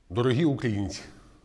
Дорогі українці,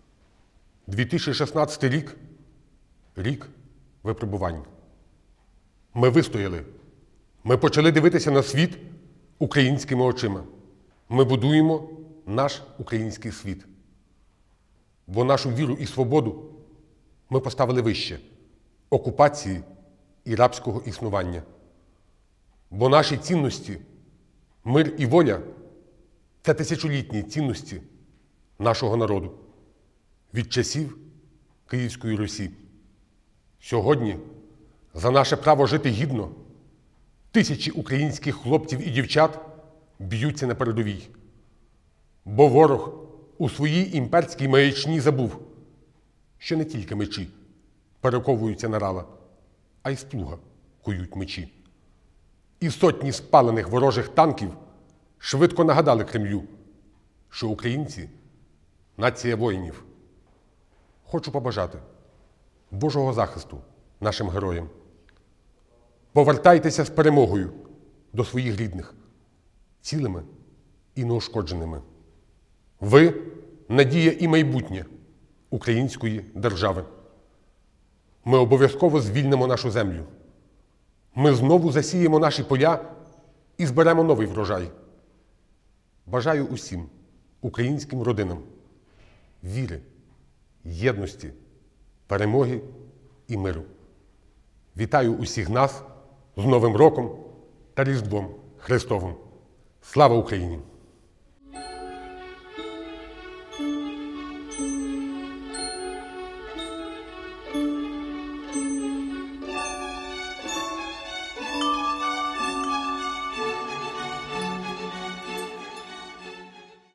2016 рік – рік випробувань. Ми вистояли. Ми почали дивитися на світ українськими очима. Ми будуємо наш український світ. Бо нашу віру і свободу ми поставили вище окупації і рабського існування. Бо наші цінності, мир і воля – це тисячолітні цінності нашого народу від часів Київської Русі. Сьогодні за наше право жити гідно тисячі українських хлопців і дівчат б'ються на передовій. Бо ворог у своїй імперській маячні забув, що не тільки мечі перековуються на рала, а й з плуга кують мечі. І сотні спалених ворожих танків швидко нагадали Кремлю, що українці – нація воїнів. Хочу побажати Божого захисту нашим героям. Повертайтеся з перемогою до своїх рідних, цілими і неушкодженими. Ви – надія і майбутнє української держави. Ми обов'язково звільнимо нашу землю. Ми знову засіємо наші поля і зберемо новий врожай. Бажаю усім українським родинам віри, єдності, перемоги і миру. Вітаю усіх нас з Новим роком та Різдвом Христовим. Слава Україні!